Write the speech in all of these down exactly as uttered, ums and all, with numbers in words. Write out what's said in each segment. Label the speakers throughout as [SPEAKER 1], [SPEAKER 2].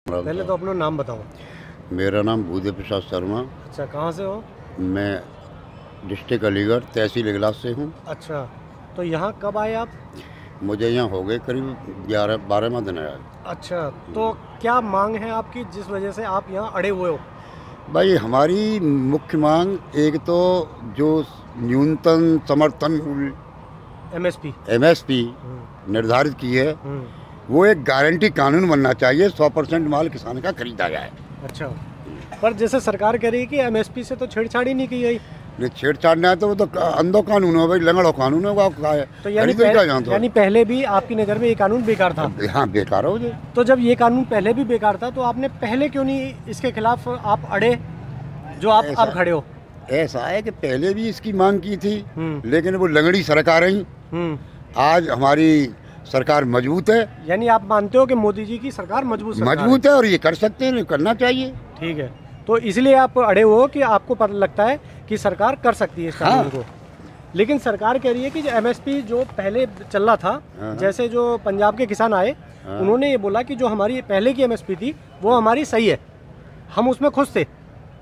[SPEAKER 1] पहले तो अपना नाम बताओ।
[SPEAKER 2] मेरा नाम भूदेव प्रसाद शर्मा।
[SPEAKER 1] अच्छा, कहाँ से हो?
[SPEAKER 2] मैं डिस्ट्रिक्ट अलीगढ़ तहसील इगलास से हूँ।
[SPEAKER 1] अच्छा, तो यहाँ कब आए आप?
[SPEAKER 2] मुझे यहाँ हो गए करीब ग्यारह बारह माह दिन आए।
[SPEAKER 1] अच्छा, तो क्या मांग है आपकी जिस वजह से आप यहाँ अड़े हुए हो?
[SPEAKER 2] भाई, हमारी मुख्य मांग एक तो जो न्यूनतम समर्थन मूल्य
[SPEAKER 1] एमएसपी
[SPEAKER 2] एमएसपी निर्धारित की है, वो एक गारंटी कानून बनना चाहिए। सौ परसेंट माल किसान का खरीदा जाए।
[SPEAKER 1] अच्छा, पर जैसे सरकार कह रही है कि एमएसपी से तो छेड़छाड़ ही नहीं की गई।
[SPEAKER 2] नहीं, छेड़छाड़ ना है तो वो तो अंधो कानून है भाई, लंगड़ो कानून है। वो क्या है?
[SPEAKER 1] तो यानी
[SPEAKER 2] खरीदो क्या
[SPEAKER 1] पहले,
[SPEAKER 2] यहाँ तो?
[SPEAKER 1] यानी पहले भी आपकी नज़र में ये कानून बेकार था?
[SPEAKER 2] हाँ, बेकार हो जाए।
[SPEAKER 1] तो जब ये कानून पहले भी बेकार था तो आपने पहले क्यों नहीं इसके खिलाफ आप अड़े जो आप अब खड़े हो?
[SPEAKER 2] ऐसा है कि पहले भी इसकी मांग की थी, लेकिन वो लंगड़ी सरकार रही। आज हमारी सरकार मजबूत है।
[SPEAKER 1] यानी आप मानते हो कि मोदी जी की सरकार मजबूत सरकार
[SPEAKER 2] मजबूत है और ये कर सकते हैं, करना चाहिए।
[SPEAKER 1] ठीक है, तो इसलिए आप अड़े हो कि आपको पता लगता है कि सरकार कर सकती है इस कानून
[SPEAKER 2] हाँ।
[SPEAKER 1] को। लेकिन सरकार कह रही है कि जो एमएसपी जो पहले चल रहा था,
[SPEAKER 2] हाँ।
[SPEAKER 1] जैसे जो पंजाब के किसान आए, हाँ। उन्होंने ये बोला कि जो हमारी पहले की एमएसपी थी वो हमारी सही है, हम उसमें खुश थे।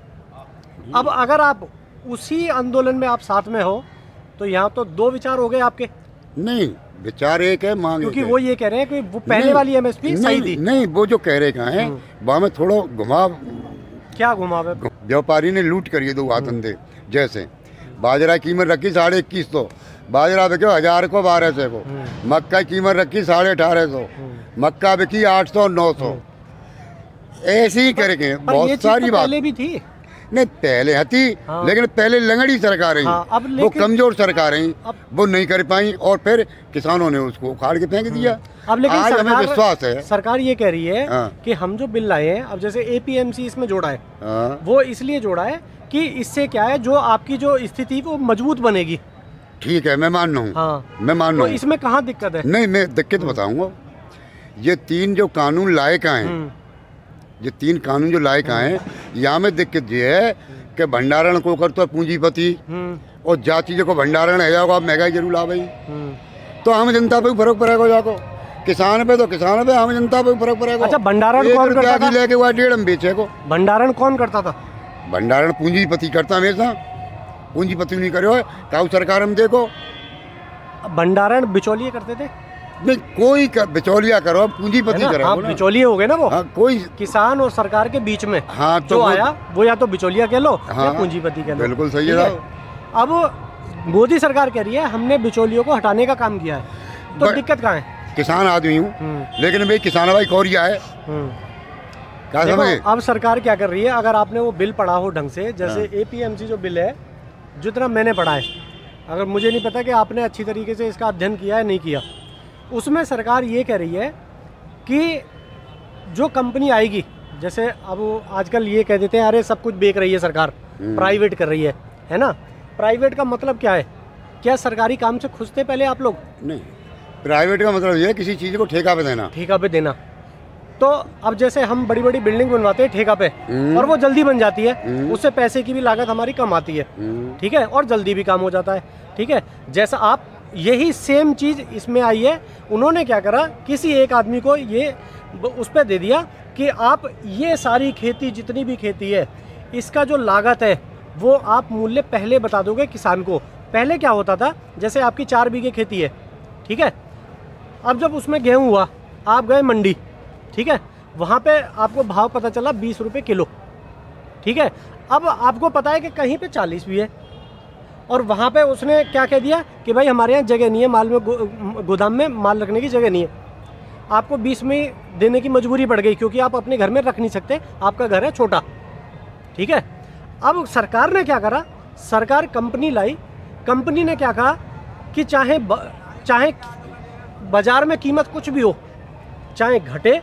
[SPEAKER 1] अब अगर आप उसी आंदोलन में आप साथ में हो तो यहाँ तो दो विचार हो गए आपके।
[SPEAKER 2] नहीं, विचार एक है, मांग
[SPEAKER 1] क्योंकि वो ये कह रहे हैं कि वो पहले वाली एमएसपी सही थी।
[SPEAKER 2] नहीं, वो जो कह रहे कहाँ है, वहाँ में थोड़ा घुमाव।
[SPEAKER 1] क्या घुमाव है?
[SPEAKER 2] व्यापारी ने लूट करी दो धंधे। जैसे बाजरा की कीमत रखी साढ़े इक्कीस सौ, बाजरा बिके हजार को बारह सौ को। मक्का की कीमत रखी साढ़े अठारह सौ, मक्का बिकी आठ सौ नौ सौ। ऐसे ही करके बहुत सारी बात
[SPEAKER 1] पहले भी थी।
[SPEAKER 2] नहीं, पहले थी, हाँ। लेकिन पहले लंगड़ी सरकार रही, हाँ, अब वो कमजोर सरकार रही, वो नहीं कर पाई और फिर किसानों ने उसको उखाड़ के फेंक दिया।
[SPEAKER 1] अब लेकिन
[SPEAKER 2] आज हमें विश्वास है,
[SPEAKER 1] सरकार ये कह रही है, हाँ। कि हम जो बिल लाए हैं, अब जैसे एपीएमसी इसमें जोड़ा है, हाँ। वो इसलिए जोड़ा है कि इससे क्या है, जो आपकी जो स्थिति वो मजबूत बनेगी।
[SPEAKER 2] ठीक है, मैं मान रहा हूँ, हाँ। मैं मान रहा हूँ।
[SPEAKER 1] तो इसमें कहाँ दिक्कत है?
[SPEAKER 2] नहीं, मैं दिक्कत बताऊंगा। ये तीन जो कानून लाए का है, ये तीन कानून जो लायक आए, यहाँ में दिक्कत ये है कि भंडारण को करते पूंजीपति और जा चीजों को भंडारण है जाओ, आप महंगाई जरूर ला भाई, तो आम जनता पे फर्क पड़ेगा। जाको किसान पे तो किसान पे, आम जनता पे फर्क पड़ेगा।
[SPEAKER 1] अच्छा, भंडारण कौन करता था?
[SPEAKER 2] लेके हुआ डेढ़ हम बेचे को।
[SPEAKER 1] भंडारण कौन करता था?
[SPEAKER 2] भंडारण पूंजीपति करता हमेशा। पूंजीपति नहीं करो काउ सरकार हम देखो।
[SPEAKER 1] भंडारण बिचौलिए करते थे?
[SPEAKER 2] नहीं, कोई कर, बिचौलिया करो, पूंजीपति करो।
[SPEAKER 1] हाँ, बिचौलिए हो गए ना वो।
[SPEAKER 2] हाँ, कोई
[SPEAKER 1] किसान और सरकार के बीच में,
[SPEAKER 2] हाँ, तो
[SPEAKER 1] जो आया वो या तो बिचौलिया कह लो, हाँ, या पूंजीपति कह लो।
[SPEAKER 2] बिल्कुल सही है।
[SPEAKER 1] अब मोदी सरकार कह रही है हमने बिचौलियों को हटाने का काम किया है, तो दिक्कत कहाँ है?
[SPEAKER 2] किसान आदमी हूँ, लेकिन भाई किसान भाई कौरिया है। क्या समझे?
[SPEAKER 1] अब सरकार क्या कर रही है, अगर आपने वो बिल पढ़ा हो ढंग से, जैसे एपीएमसी जो बिल है, जितना मैंने पढ़ा है, अगर मुझे नहीं पता कि आपने अच्छी तरीके से इसका अध्ययन किया है नहीं किया, उसमें सरकार ये कह रही है कि जो कंपनी आएगी, जैसे अब आजकल ये कह देते हैं अरे सब कुछ बेच रही है सरकार, प्राइवेट कर रही है, है ना? प्राइवेट का मतलब क्या है? क्या सरकारी काम से खुश थे पहले आप लोग? नहीं,
[SPEAKER 2] प्राइवेट का मतलब ये है किसी चीज़ को ठेका पे देना।
[SPEAKER 1] ठेका पे देना। तो अब जैसे हम बड़ी बड़ी बिल्डिंग बनवाते हैं ठेका पे, और वो जल्दी बन जाती है, उससे पैसे की भी लागत हमारी कम आती है, ठीक है, और जल्दी भी काम हो जाता है, ठीक है। जैसा आप यही सेम चीज़ इसमें आई है। उन्होंने क्या करा, किसी एक आदमी को ये उस पर दे दिया कि आप ये सारी खेती, जितनी भी खेती है, इसका जो लागत है वो आप मूल्य पहले बता दोगे किसान को। पहले क्या होता था, जैसे आपकी चार बीघे खेती है, ठीक है, अब जब उसमें गेहूँ हुआ, आप गए मंडी, ठीक है, वहाँ पे आपको भाव पता चला बीस रुपये किलो, ठीक है। अब आपको पता है कि कहीं पे चालीस भी है, और वहाँ पे उसने क्या कह दिया कि भाई हमारे यहाँ जगह नहीं है, माल में गो, गोदाम में माल रखने की जगह नहीं है, आपको बीस में देने की मजबूरी पड़ गई, क्योंकि आप अपने घर में रख नहीं सकते, आपका घर है छोटा, ठीक है। अब सरकार ने क्या करा, सरकार कंपनी लाई, कंपनी ने क्या कहा कि चाहे ब, चाहे बाजार में कीमत कुछ भी हो, चाहे घटे,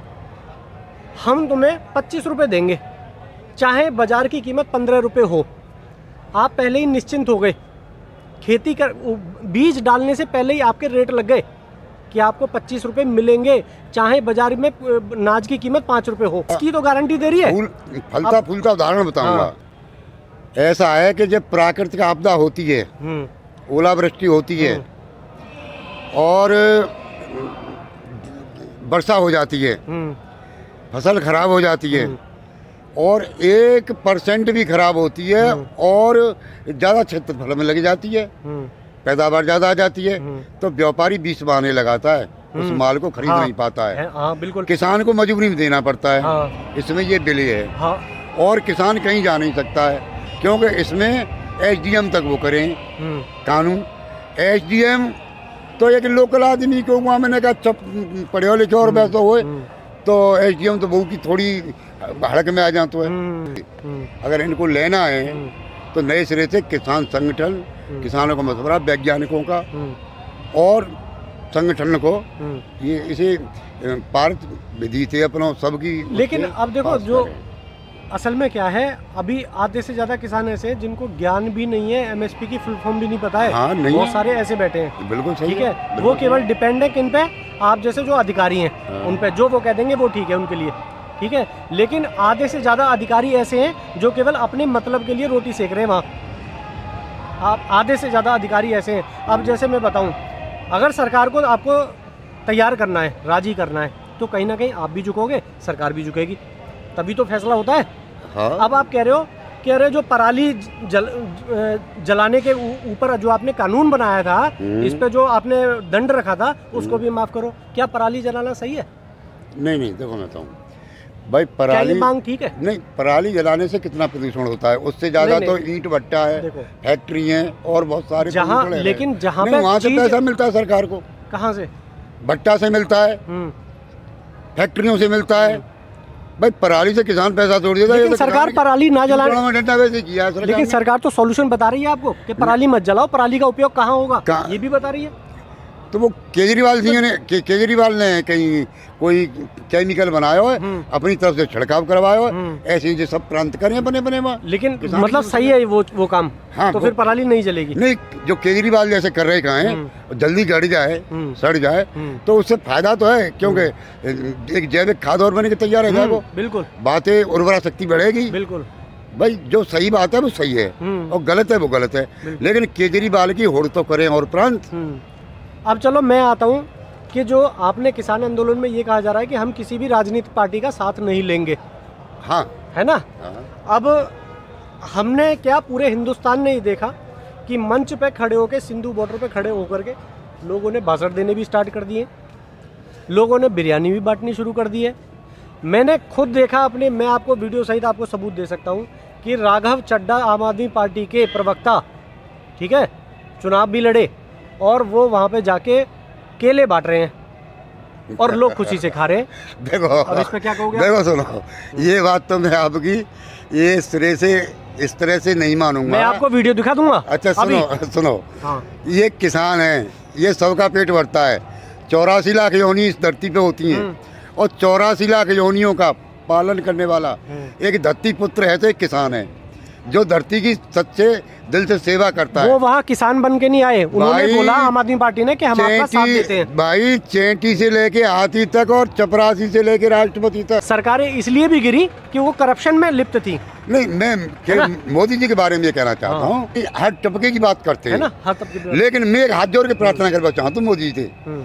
[SPEAKER 1] हम तुम्हें पच्चीस रुपये देंगे, चाहे बाजार की कीमत पंद्रह रुपये हो। आप पहले ही निश्चिंत हो गए, खेती कर बीज डालने से पहले ही आपके रेट लग गए कि आपको पच्चीस रुपये मिलेंगे, चाहे बाजार में नाज की कीमत पाँच रुपये हो। इसकी तो गारंटी दे रही है।
[SPEAKER 2] फूल, फलता फूलता उदाहरण बताऊंगा। हाँ। ऐसा है कि जब प्राकृतिक आपदा होती है, ओलावृष्टि होती है और वर्षा हो जाती है, फसल खराब हो जाती है और एक परसेंट भी खराब होती है और ज़्यादा क्षेत्रफल में लग जाती है, पैदावार ज़्यादा आ जाती है, तो व्यापारी बीस बहाने लगाता है, उस माल को खरीद
[SPEAKER 1] हाँ,
[SPEAKER 2] नहीं पाता है।
[SPEAKER 1] हाँ, बिल्कुल।
[SPEAKER 2] किसान को मजबूरी में देना पड़ता है।
[SPEAKER 1] हाँ,
[SPEAKER 2] इसमें ये डिले है।
[SPEAKER 1] हाँ,
[SPEAKER 2] और किसान कहीं जा नहीं सकता है क्योंकि इसमें एस डी एम तक वो करें कानून। एस डी एम तो एक लोकल आदमी को वहाँ मैंने कहा चप पढ़े लिखे और वैसा हुए तो एस डी एम तो बहू की थोड़ी हड़क में आ जाते है। अगर इनको लेना है तो नए सिरे से किसान संगठन, किसानों का मशवरा, वैज्ञानिकों का और संगठन को ये इसे पारित विधि से अपना सबकी।
[SPEAKER 1] लेकिन अब देखो जो असल में क्या है, अभी आधे से ज्यादा किसान ऐसे हैं जिनको ज्ञान भी नहीं है, एम एस पी की फुल फॉर्म भी नहीं पता है।
[SPEAKER 2] हाँ, नहीं
[SPEAKER 1] बहुत
[SPEAKER 2] है।
[SPEAKER 1] सारे ऐसे बैठे हैं।
[SPEAKER 2] बिल्कुल सही
[SPEAKER 1] ठीक है,
[SPEAKER 2] है।
[SPEAKER 1] वो केवल डिपेंड है किन पे, आप जैसे जो अधिकारी हैं
[SPEAKER 2] हाँ।
[SPEAKER 1] उन पे, जो वो कह देंगे वो ठीक है उनके लिए। ठीक है, लेकिन आधे से ज्यादा अधिकारी ऐसे हैं जो केवल अपने मतलब के लिए रोटी सेक रहे हैं वहाँ। आप आधे से ज्यादा अधिकारी ऐसे हैं। अब जैसे मैं बताऊँ, अगर सरकार को आपको तैयार करना है, राजी करना है, तो कहीं ना कहीं आप भी झुकोगे, सरकार भी झुकेगी, तभी तो फैसला होता है।
[SPEAKER 2] हाँ।
[SPEAKER 1] अब आप कह रहे हो कि अरे जो पराली जल, जलाने के ऊपर जो आपने कानून बनाया था, इस पे जो आपने दंड रखा था, उसको भी माफ करो। क्या पराली जलाना सही है?
[SPEAKER 2] नहीं नहीं, देखो मैं बताऊँ भाई, पराली
[SPEAKER 1] मांग ठीक है?
[SPEAKER 2] नहीं, पराली जलाने से कितना प्रदूषण होता है, उससे ज्यादा तो ईंट भट्टा है, फैक्ट्री है और बहुत सारे
[SPEAKER 1] जहाँ, लेकिन जहाँ पे
[SPEAKER 2] वहाँ से पैसा मिलता है सरकार को।
[SPEAKER 1] कहाँ से?
[SPEAKER 2] भट्टा से मिलता है, फैक्ट्रियों से मिलता है। भाई पराली से किसान पैसा तोड़ देता है।
[SPEAKER 1] लेकिन सरकार पराली ना जलाने,
[SPEAKER 2] वैसे किया सरकार,
[SPEAKER 1] लेकिन सरकार तो सॉल्यूशन बता रही है आपको कि पराली मत जलाओ, पराली का उपयोग कहाँ होगा ये भी बता रही है।
[SPEAKER 2] तो वो केजरीवाल सिंह ने के, केजरीवाल ने कहीं कोई केमिकल बनाया हो, अपनी तरफ से छिड़काव करवाया हो, ऐसे ही सब प्रांत करें बने बने वहाँ।
[SPEAKER 1] लेकिन मतलब सही है वो वो काम। हाँ, तो फिर पराली नहीं जलेगी।
[SPEAKER 2] नहीं, जो केजरीवाल जैसे कर रहे कहाँ हैं, जल्दी गड़ जाए, सड़ जाए, तो उससे फायदा तो है, क्योंकि एक जैविक खाद और बने के तैयार है जाए वो।
[SPEAKER 1] बिल्कुल,
[SPEAKER 2] बातें उर्वरा शक्ति बढ़ेगी।
[SPEAKER 1] बिल्कुल
[SPEAKER 2] भाई, जो सही बात है वो सही है और गलत है वो गलत है, लेकिन केजरीवाल की होड़ तो करें और प्रांत।
[SPEAKER 1] अब चलो मैं आता हूँ कि जो आपने किसान आंदोलन में ये कहा जा रहा है कि हम किसी भी राजनीतिक पार्टी का साथ नहीं लेंगे।
[SPEAKER 2] हाँ,
[SPEAKER 1] है ना?
[SPEAKER 2] हाँ।
[SPEAKER 1] अब हमने क्या पूरे हिंदुस्तान ने ही देखा कि मंच पे खड़े होकर, सिंधु बॉर्डर पे खड़े होकर के लोगों ने भाषण देने भी स्टार्ट कर दिए, लोगों ने बिरयानी भी बांटनी शुरू कर दी है। मैंने खुद देखा अपने, मैं आपको वीडियो सहित आपको सबूत दे सकता हूँ कि राघव चड्ढा आम आदमी पार्टी के प्रवक्ता, ठीक है, चुनाव भी लड़े और वो वहाँ पे जाके केले बांट रहे हैं और लोग खुशी से खा रहे हैं।
[SPEAKER 2] देखो
[SPEAKER 1] अब इसमें क्या कहोगे?
[SPEAKER 2] देखो सुनो, ये बात तो मैं आपकी ये सिरे से इस तरह से नहीं मानूंगा।
[SPEAKER 1] मैं आपको वीडियो दिखा दूंगा।
[SPEAKER 2] अच्छा सुनो सुनो,
[SPEAKER 1] हाँ।
[SPEAKER 2] ये किसान है, ये सबका पेट भरता है। चौरासी लाख योनि इस धरती पे होती हैं और चौरासी लाख योनियों का पालन करने वाला एक धरती पुत्र है तो एक किसान है, जो धरती की सच्चे दिल से सेवा करता है।
[SPEAKER 1] वो वहाँ किसान बन के नहीं आए, उन्होंने बोला आम आदमी पार्टी ने कि हम आपका साथ देते हैं।
[SPEAKER 2] भाई चेंटी से लेके हाथी तक और चपरासी से लेके राष्ट्रपति तक सरकारें
[SPEAKER 1] इसलिए भी गिरी कि वो करप्शन में लिप्त थी।
[SPEAKER 2] नहीं, मैं मोदी जी के बारे में ये कहना चाहता हूँ कि हर तबके की बात करते हैं, हर तबके, लेकिन मैं एक हाथ जोड़ के प्रार्थना करना चाहता हूँ मोदी जी से,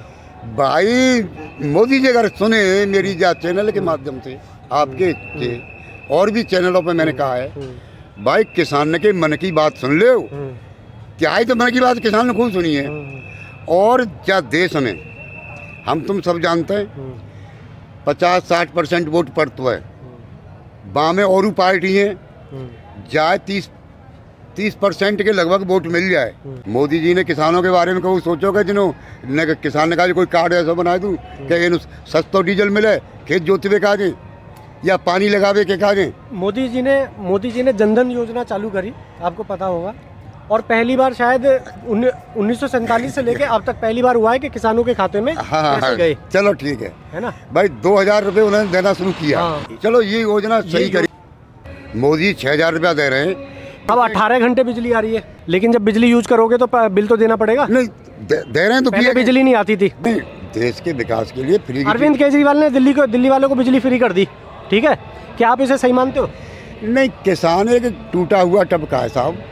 [SPEAKER 2] भाई मोदी जी अगर सुने मेरी जा चैनल के माध्यम से, आपके से और भी चैनलों पे मैंने कहा है, भाई किसान के मन की बात सुन लो। क्या है तो मन की बात किसान ने खूब सुनी है। और क्या देश में हम तुम सब जानते हैं पचास साठ परसेंट वोट पड़ता है, बामें और पार्टी है जाए तीस तीस परसेंट के लगभग वोट मिल जाए। मोदी जी ने किसानों के बारे में कभी सोचोगे जिन्होंने किसान ने कहा कोई कार्ड ऐसा बना दूँ क्या इन सस्ता डीजल मिले, खेत जोतवे का दें या पानी लगावे के काजें।
[SPEAKER 1] मोदी जी ने मोदी जी ने जनधन योजना चालू करी, आपको पता होगा, और पहली बार शायद उन्नीस सौ सैंतालीस से लेके अब तक पहली बार हुआ है कि किसानों के खाते में
[SPEAKER 2] हाँ,
[SPEAKER 1] पैसे गए।
[SPEAKER 2] चलो ठीक है,
[SPEAKER 1] है ना
[SPEAKER 2] भाई, दो हजार रुपये उन्होंने देना शुरू किया। हाँ। चलो ये योजना सही करी, मोदी छह हजार रुपया दे रहे हैं।
[SPEAKER 1] अब अठारह घंटे बिजली आ रही है, लेकिन जब बिजली यूज करोगे तो बिल तो देना पड़ेगा।
[SPEAKER 2] नहीं दे, दे रहे हैं तो
[SPEAKER 1] पहले बिजली नहीं आती थी।
[SPEAKER 2] नहीं, देश के विकास के लिए फ्री।
[SPEAKER 1] अरविंद केजरीवाल ने दिल्ली को दिल्ली वालों को बिजली फ्री कर दी, ठीक है, क्या आप इसे सही मानते हो?
[SPEAKER 2] नहीं, किसान एक टूटा हुआ टबका है साहब,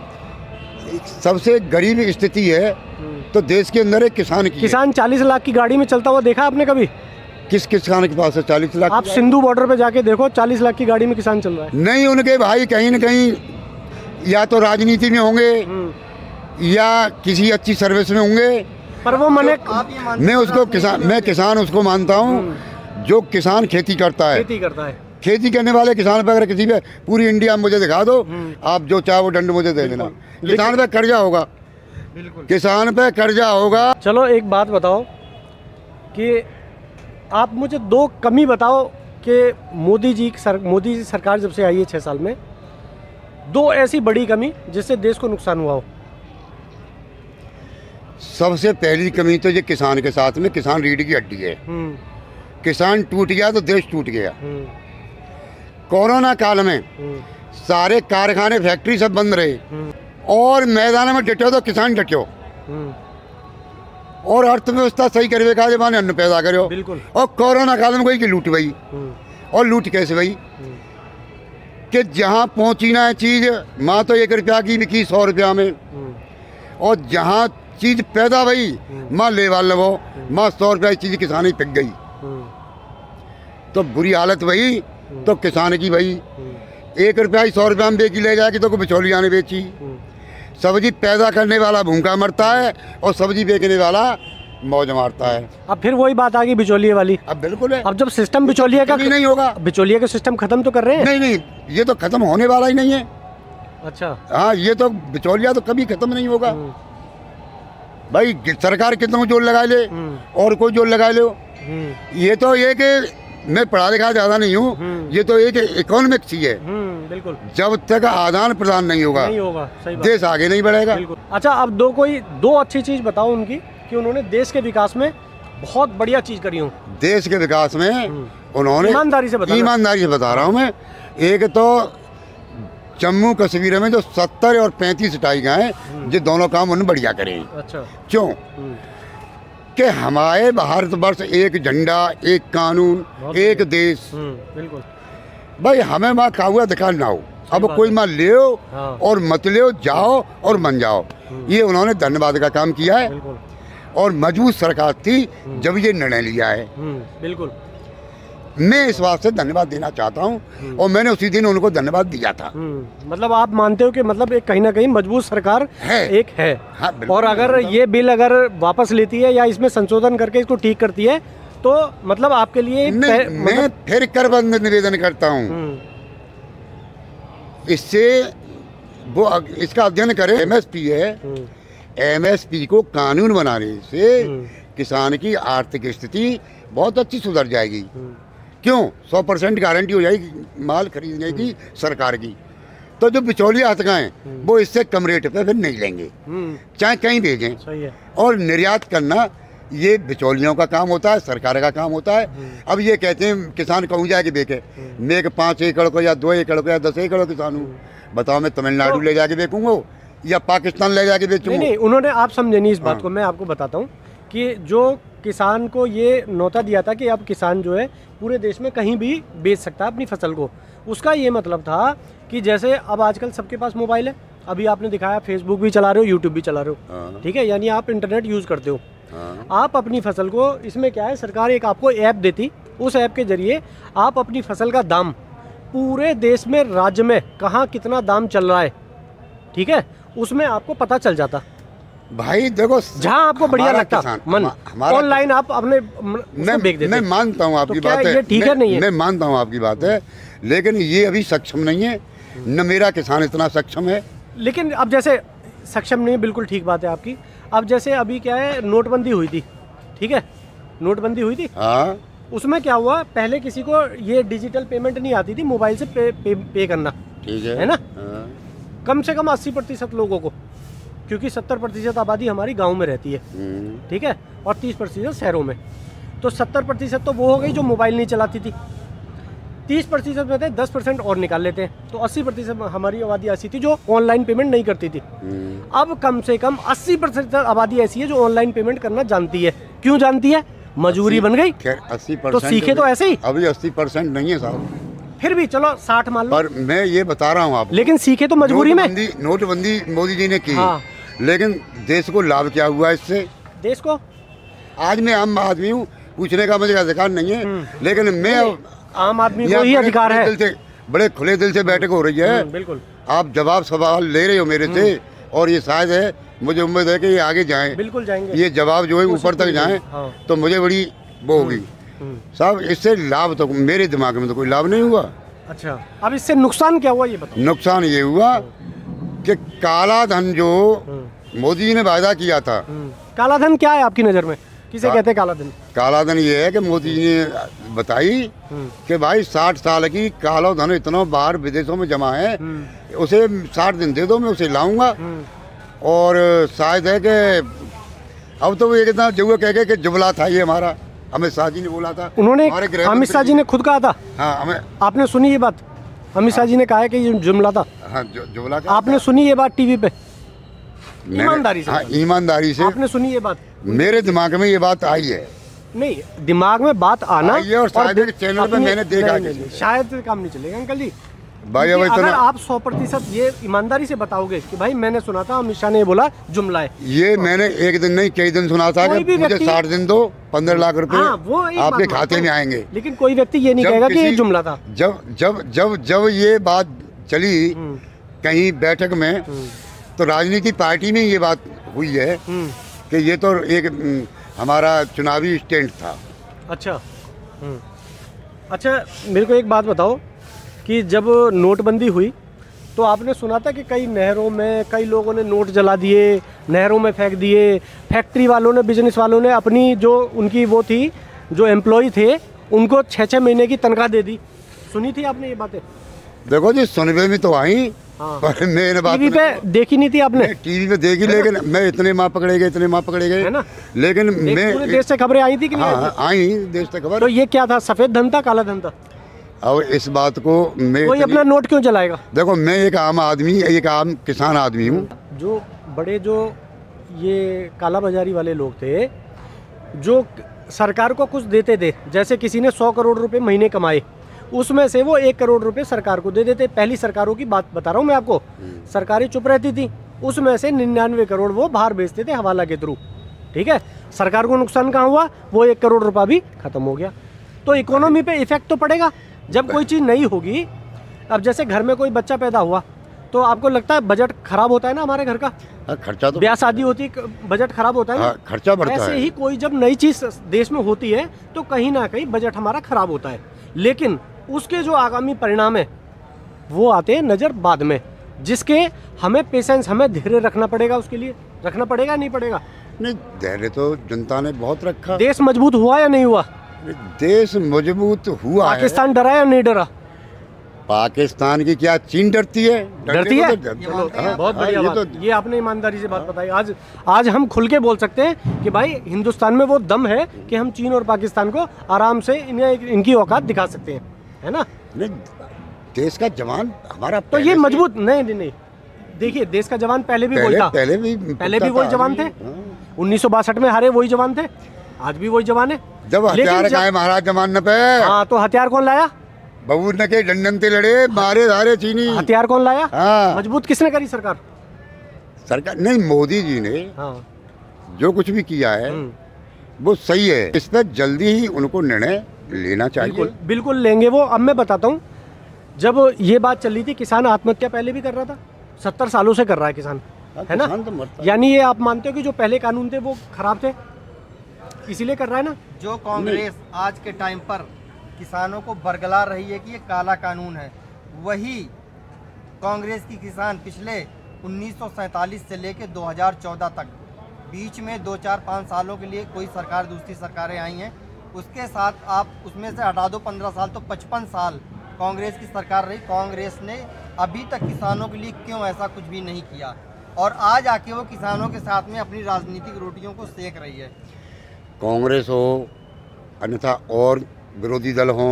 [SPEAKER 2] सबसे गरीब स्थिति है तो देश के अंदर एक किसान की
[SPEAKER 1] किसान चालीस लाख की गाड़ी में चलता हुआ देखा आपने कभी?
[SPEAKER 2] किस किसान के पास है चालीस लाख?
[SPEAKER 1] आप सिंधु बॉर्डर पे जाके देखो, चालीस लाख की गाड़ी में किसान चल रहा है।
[SPEAKER 2] नहीं, उनके भाई कहीं न कहीं या तो राजनीति में होंगे या किसी अच्छी सर्विस में होंगे,
[SPEAKER 1] पर वो मैंने
[SPEAKER 2] मैं उसको किसान मैं किसान उसको मानता हूँ जो किसान खेती करता है।
[SPEAKER 1] खेती करता है।
[SPEAKER 2] खेती करने वाले किसान पे अगर किसी पे पूरी इंडिया में मुझे दिखा दो, आप जो चाहे वो दंड मुझे दे देना। किसान पे कर्जा होगा,
[SPEAKER 1] बिल्कुल
[SPEAKER 2] किसान पे कर्जा होगा।
[SPEAKER 1] चलो एक बात बताओ कि आप मुझे दो कमी बताओ कि मोदी जी की सर मोदी जी सरकार जब से आई है छः साल में, दो ऐसी बड़ी कमी जिससे देश को नुकसान हुआ हो।
[SPEAKER 2] सबसे पहली कमी तो ये किसान के साथ में, किसान रीढ़ की हड्डी है। किसान टूट गया तो देश टूट गया। कोरोना काल में सारे कारखाने फैक्ट्री सब बंद रहे और मैदान में डटो तो किसान डटो और अर्थव्यवस्था सही करवे का माने अन्न पैदा करो।
[SPEAKER 1] बिल्कुल।
[SPEAKER 2] और कोरोना काल में कोई की लूट भई, और लूट कैसे भई कि जहाँ पहुँची ना चीज माँ तो एक रुपया की बिकी सौ रुपया में, और जहाँ चीज पैदा भई माँ ले वाल वो माँ सौ रुपया की चीज किसान ही पिक गई। तो बुरी हालत भई तो किसान की भई। एक रुपया ही सौ रुपया में बेची ले जाएगी तो कोई बिचौलिया ने बेची। सब्जी पैदा करने वाला भूखा मरता है और सब्जी बेचने वाला मौज मारता है।
[SPEAKER 1] अब फिर वही बात आ गई बिचौलिए वाली।
[SPEAKER 2] अब बिल्कुल है।
[SPEAKER 1] अब जब सिस्टम बिचौलिए का
[SPEAKER 2] नहीं होगा,
[SPEAKER 1] बिचौलिए का सिस्टम खत्म तो कर रहे हैं।
[SPEAKER 2] नहीं नहीं, ये तो खत्म होने वाला ही नहीं है।
[SPEAKER 1] अच्छा।
[SPEAKER 2] हाँ, ये तो बिचौलिया तो कभी खत्म नहीं होगा भाई। सरकार कितना जोर लगा ले और कोई जोर लगा लो, ये तो एक मैं पढ़ा लिखा ज्यादा नहीं हूँ, ये तो एक इकोनॉमिक्स ही है।
[SPEAKER 1] बिल्कुल।
[SPEAKER 2] जब तक आदान प्रदान नहीं होगा
[SPEAKER 1] नहीं होगा, सही बात।
[SPEAKER 2] देश आगे नहीं बढ़ेगा।
[SPEAKER 1] अच्छा, अब दो कोई दो अच्छी चीज बताओ उनकी कि उन्होंने देश के विकास में बहुत बढ़िया चीज करी हो।
[SPEAKER 2] देश के विकास में उन्होंने
[SPEAKER 1] ईमानदारी से बता
[SPEAKER 2] ईमानदारी से बता रहा हूँ मैं। एक तो जम्मू कश्मीर में जो सत्तर और पैंतीस टाइगर हैं, ये दोनों काम उन्होंने बढ़िया करे।
[SPEAKER 1] अच्छा।
[SPEAKER 2] क्यों कि हमारे भारतवर्ष एक झंडा, एक कानून, एक देश।
[SPEAKER 1] बिल्कुल
[SPEAKER 2] भाई, हमें वहाँ काहुआ दिखा ना हो। अब कोई माँ ले और मत ले, जाओ और मन जाओ। ये उन्होंने धन्यवाद का काम किया है और मजबूत सरकार थी जब ये निर्णय लिया है।
[SPEAKER 1] बिल्कुल,
[SPEAKER 2] मैं इस बात से धन्यवाद देना चाहता हूँ और मैंने उसी दिन उनको धन्यवाद दिया था।
[SPEAKER 1] मतलब आप मानते हो कि मतलब एक कहीं ना कहीं मजबूत सरकार
[SPEAKER 2] है, एक
[SPEAKER 1] है।
[SPEAKER 2] हाँ,
[SPEAKER 1] और अगर ये बिल अगर वापस लेती है या इसमें संशोधन करके इसको ठीक करती है तो मतलब आपके लिए
[SPEAKER 2] मैं, मतलब... मैं फिर कर बंद निवेदन करता हूँ, इससे वो इसका अध्ययन करे। एमएसपी है, एमएसपी को कानून बनाने से किसान की आर्थिक स्थिति बहुत अच्छी सुधर जाएगी। क्यों? सौ परसेंट गारंटी हो जाएगी माल खरीदने की सरकार की। तो जो बिचौलिया हथगाएं वो इससे कम रेट पे फिर नहीं लेंगे, चाहे कहीं भेजें।
[SPEAKER 1] सही है।
[SPEAKER 2] और निर्यात करना ये बिचौलियों का काम होता है, सरकार का काम होता है। अब ये कहते हैं किसान कहूँ जाके बेचे, मैं एक पाँच एकड़ को या दो एकड़ को या दस एकड़ किसान हूँ, बताओ मैं तमिलनाडु ले जाके बेचूंगा या पाकिस्तान ले जाके बेचूंगा?
[SPEAKER 1] नहीं नहीं, उन्होंने, आप समझे नहीं इस बात को। मैं आपको बताता हूँ कि जो किसान को ये न्योता दिया था कि अब किसान जो है पूरे देश में कहीं भी बेच सकता है अपनी फसल को, उसका ये मतलब था कि जैसे अब आजकल सबके पास मोबाइल है, अभी आपने दिखाया फेसबुक भी चला रहे हो, यूट्यूब भी चला रहे हो, ठीक है, यानी आप इंटरनेट यूज़ करते हो। आप अपनी फसल को, इसमें क्या है, सरकार एक आपको ऐप देती, उस ऐप के जरिए आप अपनी फसल का दाम पूरे देश में, राज्य में कहाँ कितना दाम चल रहा है, ठीक है, उसमें आपको पता चल जाता।
[SPEAKER 2] भाई देखो,
[SPEAKER 1] जहाँ आपको बढ़िया लगता मन, ऑनलाइन आप अपने
[SPEAKER 2] मैं देख मैं मानता हूँ आपकी बात है,
[SPEAKER 1] ठीक है, नहीं है,
[SPEAKER 2] मैं मानता हूँ आपकी बात है, लेकिन ये अभी सक्षम नहीं है, न मेरा किसान इतना सक्षम है।
[SPEAKER 1] लेकिन अब जैसे सक्षम नहीं है, बिल्कुल ठीक बात है आपकी। अब जैसे अभी क्या है, नोटबंदी हुई थी, ठीक है, नोटबंदी हुई थी,
[SPEAKER 2] हाँ,
[SPEAKER 1] उसमें क्या हुआ, पहले किसी को ये डिजिटल पेमेंट नहीं आती थी, मोबाइल से पे, पे, पे करना,
[SPEAKER 2] ठीक है,
[SPEAKER 1] है ना,
[SPEAKER 2] हाँ।
[SPEAKER 1] कम से कम अस्सी प्रतिशत लोगों को, क्योंकि सत्तर प्रतिशत आबादी हमारी गांव में रहती है, ठीक है, और तीस प्रतिशत शहरों में। तो सत्तर प्रतिशत तो वो हो गई जो मोबाइल नहीं चलाती थी, तीस प्रतिशत में थे, दस परसेंट और निकाल लेते हैं, तो अस्सी प्रतिशत हमारी आबादी ऐसी थी जो ऑनलाइन पेमेंट नहीं करती थी। अब कम से कम अस्सी प्रतिशत आबादी ऐसी है जो ऑनलाइन पेमेंट करना जानती है। क्यों जानती है? मजबूरी बन गई।
[SPEAKER 2] अस्सी परसेंट
[SPEAKER 1] तो सीखे तो ऐसे ही,
[SPEAKER 2] अभी अस्सी परसेंट नहीं है साहब,
[SPEAKER 1] फिर भी चलो साठ मान लो।
[SPEAKER 2] पर मैं ये बता रहा हूँ आपको,
[SPEAKER 1] लेकिन सीखे तो मजबूरी में।
[SPEAKER 2] नोटबंदी मोदी जी ने की,
[SPEAKER 1] हाँ।
[SPEAKER 2] लेकिन देश को लाभ क्या हुआ इससे?
[SPEAKER 1] देश को,
[SPEAKER 2] आज मैं आम आदमी हूँ, पूछने का मुझे अधिकार नहीं है, लेकिन मैं
[SPEAKER 1] आम आदमी को
[SPEAKER 2] यहाँ
[SPEAKER 1] ही
[SPEAKER 2] बड़े
[SPEAKER 1] अधिकार
[SPEAKER 2] खुले
[SPEAKER 1] है।
[SPEAKER 2] दिल से, बड़े खुले दिल से बैठक हो रही है।
[SPEAKER 1] बिल्कुल
[SPEAKER 2] आप जवाब सवाल ले रहे हो मेरे से, और ये शायद है, मुझे उम्मीद है कि ये आगे जाएं,
[SPEAKER 1] बिल्कुल जाएंगे,
[SPEAKER 2] ये जवाब जो है ऊपर तक जाएं,
[SPEAKER 1] हाँ।
[SPEAKER 2] तो मुझे बड़ी वो होगी साहब। इससे लाभ तो मेरे दिमाग में तो कोई लाभ नहीं हुआ।
[SPEAKER 1] अच्छा, अब इससे नुकसान क्या हुआ ये बताओ।
[SPEAKER 2] नुकसान ये हुआ कि काला धन जो मोदी जी ने वायदा किया था,
[SPEAKER 1] काला धन क्या है आपकी नज़र में, किसे कहते हैं काला धन?
[SPEAKER 2] काला धन ये है कि मोदी जी ने बताई कि भाई साठ साल की काला धन इतना बाहर विदेशों में जमा है, उसे साठ दिन दे दो, मैं उसे लाऊंगा। और शायद है कि अब तो वो एक इतना जो कह के कि जुमला था ये हमारा, अमित शाह जी ने बोला था।
[SPEAKER 1] उन्होंने,
[SPEAKER 2] हमारे गृह
[SPEAKER 1] अमित शाह जी ने खुद कहा था।
[SPEAKER 2] हाँ, हमें
[SPEAKER 1] आपने सुनी ये बात? अमित शाह जी ने कहा है कि ये जुमला था।
[SPEAKER 2] हाँ, जुमला।
[SPEAKER 1] आपने सुनी ये बात टीवी पे?
[SPEAKER 2] मैंने-
[SPEAKER 1] ईमानदारी से,
[SPEAKER 2] हाँ, ईमानदारी से
[SPEAKER 1] आपने सुनी ये बात?
[SPEAKER 2] मेरे दिमाग में ये बात आई है।
[SPEAKER 1] नहीं, दिमाग में बात आना
[SPEAKER 2] आई है और शायद
[SPEAKER 1] दि-
[SPEAKER 2] एक चैनल पे
[SPEAKER 1] अपनी-
[SPEAKER 2] मैंने देखा
[SPEAKER 1] नहीं,
[SPEAKER 2] कि-
[SPEAKER 1] नहीं, शायद काम नहीं चलेगा अंकल जी।
[SPEAKER 2] भाई अब
[SPEAKER 1] क्योंकि अगर
[SPEAKER 2] इतना
[SPEAKER 1] आप सौ प्रतिशत ये ईमानदारी से बताओगे कि भाई मैंने सुना था अमित शाह ने ये बोला जुमला है,
[SPEAKER 2] ये मैंने एक दिन नहीं कई दिन सुना था
[SPEAKER 1] कोई
[SPEAKER 2] कि
[SPEAKER 1] भी
[SPEAKER 2] मुझे
[SPEAKER 1] व्यक्ति-
[SPEAKER 2] साठ दिन दो, पंद्रह लाख रुपए
[SPEAKER 1] हाँ, वो एक
[SPEAKER 2] आपके
[SPEAKER 1] बात
[SPEAKER 2] खाते
[SPEAKER 1] मानता
[SPEAKER 2] में
[SPEAKER 1] हूँ।
[SPEAKER 2] आएंगे।
[SPEAKER 1] लेकिन कोई व्यक्ति ये नहीं
[SPEAKER 2] जब
[SPEAKER 1] कहेगा कि ये
[SPEAKER 2] किसी-
[SPEAKER 1] जुमला था।
[SPEAKER 2] जब जब जब जब ये बात चली कहीं बैठक में, तो राजनीति पार्टी में ये बात हुई है कि ये तो एक हम्म, हमारा चुनावी स्टैंड था।
[SPEAKER 1] अच्छा हम्म। अच्छा, मेरे को एक बात बताओ कि जब नोटबंदी हुई तो आपने सुना था कि कई नहरों में कई लोगों ने नोट जला दिए, नहरों में फेंक दिए, फैक्ट्री वालों ने, बिजनेस वालों ने अपनी जो उनकी वो थी, जो एम्प्लॉय थे, उनको छः छः महीने की तनख्वाह दे दी। सुनी थी आपने ये बातें?
[SPEAKER 2] देखो जी, सुनने में तो आई,
[SPEAKER 1] हाँ।
[SPEAKER 2] पर मेरे बात
[SPEAKER 1] टीवी पे देखी नहीं थी आपने?
[SPEAKER 2] टीवी पे देखी, लेकिन मैं इतने माँ पकड़े गए, इतने माँ पकड़े गए,
[SPEAKER 1] है ना?
[SPEAKER 2] लेकिन
[SPEAKER 1] देश-
[SPEAKER 2] मैं
[SPEAKER 1] पूरे देश से खबरें आई थी कि नहीं आई
[SPEAKER 2] हाँ, आई देश तक
[SPEAKER 1] थी?
[SPEAKER 2] खबर।
[SPEAKER 1] तो ये क्या था, सफेद धन था, काला धन था?
[SPEAKER 2] और इस बात को मैं
[SPEAKER 1] कोई
[SPEAKER 2] इतनी-
[SPEAKER 1] अपना नोट क्यों जलाएगा?
[SPEAKER 2] देखो, मैं एक आम आदमी, एक आम किसान आदमी हूँ।
[SPEAKER 1] जो बड़े जो ये काला बाजारी वाले लोग थे, जो सरकार को कुछ देते थे, जैसे किसी ने सौ करोड़ रुपए महीने कमाए, उसमें से वो एक करोड़ रुपए सरकार को दे देते। पहली सरकारों की बात बता रहा हूँ मैं आपको, सरकारें चुप रहती थी, उसमें से निन्यानवे करोड़ वो बाहर बेचते थे हवाला के थ्रू। ठीक है, सरकार को नुकसान कहाँ हुआ? वो एक करोड़ रुपया भी खत्म हो गया। तो इकोनॉमी पे इफेक्ट तो पड़ेगा जब कोई चीज़ नहीं होगी। अब जैसे घर में कोई बच्चा पैदा हुआ तो आपको लगता है बजट खराब होता है ना हमारे घर का?
[SPEAKER 2] हाँ, खर्चा तो
[SPEAKER 1] ब्याह शादी होती है, बजट खराब होता है ना?
[SPEAKER 2] हाँ, खर्चा बढ़ता
[SPEAKER 1] ऐसे
[SPEAKER 2] है।
[SPEAKER 1] ही कोई जब नई चीज देश में होती है तो कहीं ना कहीं बजट हमारा खराब होता है, लेकिन उसके जो आगामी परिणाम है वो आते हैं नजर बाद में, जिसके हमें पेशेंस, हमें धैर्य रखना पड़ेगा, उसके लिए रखना पड़ेगा, नहीं पड़ेगा?
[SPEAKER 2] नहीं, धैर्य तो जनता ने बहुत रखा।
[SPEAKER 1] देश मजबूत हुआ या नहीं हुआ?
[SPEAKER 2] देश मजबूत हुआ है।
[SPEAKER 1] पाकिस्तान डरा या नहीं डरा?
[SPEAKER 2] पाकिस्तान की क्या चीन डरती है?
[SPEAKER 1] डरती है?
[SPEAKER 2] डरने को तो डर-
[SPEAKER 1] चलो,
[SPEAKER 2] हाँ,
[SPEAKER 1] बहुत
[SPEAKER 2] हाँ,
[SPEAKER 1] बढ़िया
[SPEAKER 2] ये
[SPEAKER 1] बात।
[SPEAKER 2] तो-
[SPEAKER 1] ये आपने ईमानदारी से बात बताई। आज आज हम खुल के बोल सकते हैं कि भाई हिंदुस्तान में वो दम है कि हम चीन और पाकिस्तान को आराम से इन्हें इनकी औकात दिखा सकते हैं, है ना?
[SPEAKER 2] नहीं, देश का जवान हमारा
[SPEAKER 1] तो
[SPEAKER 2] पहले
[SPEAKER 1] ये
[SPEAKER 2] से-
[SPEAKER 1] मजबूत नहीं नहीं नहीं देखिए, देश का जवान पहले भी वही
[SPEAKER 2] पहले
[SPEAKER 1] था,
[SPEAKER 2] पहले भी
[SPEAKER 1] पहले भी
[SPEAKER 2] पुख्ता
[SPEAKER 1] वही
[SPEAKER 2] था,
[SPEAKER 1] जवान थे।
[SPEAKER 2] हाँ।
[SPEAKER 1] उन्नीस सौ बासठ में हारे वही जवान थे, आज भी वही जवान है।
[SPEAKER 2] जब
[SPEAKER 1] लेकिन
[SPEAKER 2] हथियार
[SPEAKER 1] जब-
[SPEAKER 2] खाए महाराज जमान न पे,
[SPEAKER 1] हाँ, तो हथियार कौन लाया?
[SPEAKER 2] बबू न के डंडन ते लड़े, मारे धारे चीनी।
[SPEAKER 1] हथियार कौन लाया?
[SPEAKER 2] हाँ।
[SPEAKER 1] मजबूत किसने करी? सरकार।
[SPEAKER 2] सरकार नहीं, मोदी जी ने
[SPEAKER 1] हाँ,
[SPEAKER 2] जो कुछ भी किया है
[SPEAKER 1] हम्म।
[SPEAKER 2] वो सही है। इस पर जल्दी ही उनको निर्णय लेना चाहिए।
[SPEAKER 1] बिल्कुल बिल्कुल लेंगे वो। अब मैं बताता हूँ, जब ये बात चल रही थी, किसान आत्महत्या पहले भी कर रहा था, सत्तर सालों से कर रहा है किसान,
[SPEAKER 2] हाँ,
[SPEAKER 1] है ना?
[SPEAKER 2] किसान तो मरता है।
[SPEAKER 1] यानी ये आप मानते हो कि जो पहले कानून थे वो खराब थे, इसीलिए कर रहा है ना?
[SPEAKER 3] जो कांग्रेस आज के टाइम पर किसानों को बरगला रही है कि ये काला कानून है, वही कांग्रेस की किसान पिछले उन्नीस सौ सैंतालीस से लेकर दो हज़ार चौदह तक, बीच में दो चार पाँच सालों के लिए कोई सरकार, दूसरी सरकारें आई हैं, उसके साथ आप उसमें से हटा दो पंद्रह साल, तो पचपन साल कांग्रेस की सरकार रही। कांग्रेस ने अभी तक किसानों के लिए क्यों ऐसा कुछ भी नहीं किया, और आज आके वो किसानों के साथ में अपनी राजनीतिक रोटियों को सेक रही है।
[SPEAKER 2] कांग्रेस हो अन्यथा और विरोधी दल हो,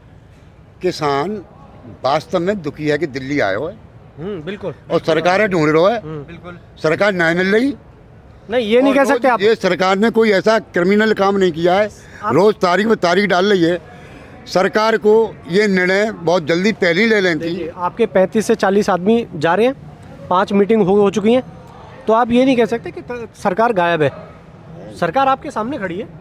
[SPEAKER 2] किसान वास्तव में दुखी है कि दिल्ली आए हो है
[SPEAKER 1] हम्म, बिल्कुल।
[SPEAKER 2] और सरकारें ढूंढ रहे हो है,
[SPEAKER 3] बिल्कुल
[SPEAKER 2] सरकार नहीं मिल रही।
[SPEAKER 1] नहीं, ये नहीं
[SPEAKER 2] और
[SPEAKER 1] कह
[SPEAKER 2] रोज
[SPEAKER 1] सकते आप।
[SPEAKER 2] ये सरकार ने कोई ऐसा क्रिमिनल काम नहीं किया है, रोज तारीख में तारीख डाल रही है। सरकार को ये निर्णय बहुत जल्दी पहले ही ले लेनी थी।
[SPEAKER 1] देखिए, आपके पैंतीस से चालीस आदमी जा रहे हैं, पांच मीटिंग हो हो चुकी हैं, तो आप ये नहीं कह सकते कि त- सरकार गायब है। सरकार आपके सामने खड़ी है,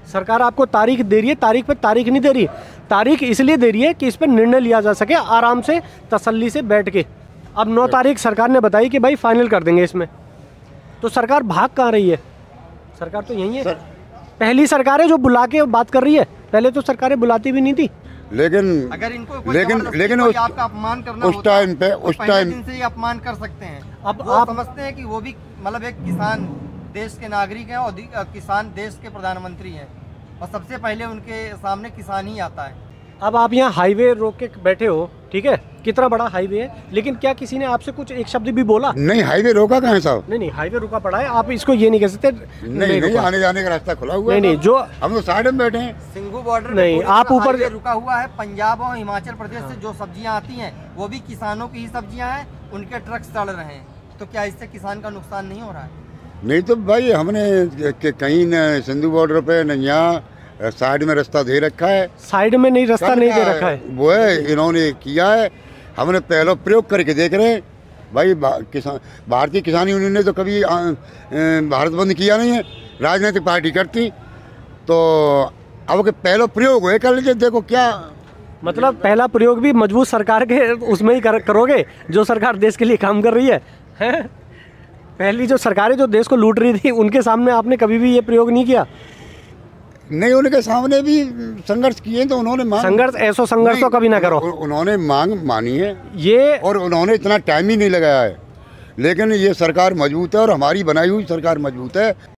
[SPEAKER 1] सरकार आपको तारीख दे रही है, तारीख पे तारीख नहीं दे रही। तारीख इसलिए दे रही है कि इस पर निर्णय लिया जा सके आराम से, तसल्ली से बैठ के। अब नौ तारीख सरकार ने बताई कि भाई फाइनल कर देंगे इसमें, तो सरकार भाग कहाँ रही है? सरकार तो यही है
[SPEAKER 2] सर,
[SPEAKER 1] पहली सरकार है जो बुला के बात कर रही है, पहले तो सरकारें बुलाती भी नहीं थी।
[SPEAKER 2] लेकिन
[SPEAKER 3] अगर इनको कोई
[SPEAKER 2] लेकिन
[SPEAKER 3] जबरदस्ती
[SPEAKER 2] लेकिन
[SPEAKER 3] कोई
[SPEAKER 2] उस,
[SPEAKER 3] आपका अपमान करना
[SPEAKER 2] उस
[SPEAKER 3] होता
[SPEAKER 2] टाइम पे
[SPEAKER 3] तो
[SPEAKER 2] उस
[SPEAKER 3] पहले
[SPEAKER 2] टाइम
[SPEAKER 3] दिन से ही अपमान कर सकते हैं।
[SPEAKER 1] अब
[SPEAKER 3] वो
[SPEAKER 1] आप
[SPEAKER 3] समझते हैं कि वो भी मतलब एक किसान देश के नागरिक हैं और दि- अ, किसान देश के प्रधानमंत्री हैं और सबसे पहले उनके सामने किसान ही आता है।
[SPEAKER 1] अब आप यहाँ हाईवे रोक के बैठे हो, ठीक है, कितना बड़ा हाईवे है, लेकिन क्या किसी ने आपसे कुछ एक शब्द भी बोला?
[SPEAKER 2] नहीं, हाईवे रोका कहाँ है साहब?
[SPEAKER 1] नहीं नहीं, हाईवे रुका पड़ा है, आप इसको ये नहीं कह सकते
[SPEAKER 2] नहीं नहीं,
[SPEAKER 1] रुका।
[SPEAKER 2] आने जाने का रास्ता खुला हुआ
[SPEAKER 1] नहीं
[SPEAKER 2] है।
[SPEAKER 1] नहीं, जो
[SPEAKER 2] हम तो साइड में बैठे हैं।
[SPEAKER 3] सिंघू बॉर्डर
[SPEAKER 1] नहीं,
[SPEAKER 3] में पूरी
[SPEAKER 1] आप
[SPEAKER 3] तरह
[SPEAKER 1] ऊपर-
[SPEAKER 3] हाईवे रुका हुआ है। पंजाब और हिमाचल प्रदेश से जो सब्जियां आती हैं वो भी किसानों की ही सब्जियां हैं, उनके ट्रक चढ़ रहे हैं। तो क्या इससे किसान का नुकसान नहीं हो रहा है?
[SPEAKER 2] नहीं तो भाई हमने कि कहीं न सिंधु बॉर्डर पे न यहाँ साइड में रास्ता दे रखा है,
[SPEAKER 1] साइड में नहीं, रास्ता नहीं दे रखा है।
[SPEAKER 2] वो है इन्होंने किया है। हमने पहले प्रयोग करके देख रहे हैं भाई। भा- किसान भारतीय किसान यूनियन ने तो कभी आ, आ, भारत बंद किया नहीं है, राजनीतिक पार्टी करती। तो अब के पहले प्रयोग हुए कर लीजिए, देखो क्या
[SPEAKER 1] मतलब पहला प्रयोग भी मजबूत सरकार के उसमें ही कर, करोगे जो सरकार देश के लिए काम कर रही है, हैं? पहली जो सरकारें जो देश को लूट रही थी उनके सामने आपने कभी भी ये प्रयोग नहीं किया।
[SPEAKER 2] नहीं, उनके सामने भी संघर्ष किए तो उन्होंने मांग
[SPEAKER 1] संघर्ष, ऐसा संघर्ष तो कभी ना करो।
[SPEAKER 2] उ- उन्होंने मांग मानी है
[SPEAKER 1] ये
[SPEAKER 2] और उन्होंने इतना टाइम ही नहीं लगाया है। लेकिन ये सरकार मजबूत है और हमारी बनाई हुई सरकार मजबूत है।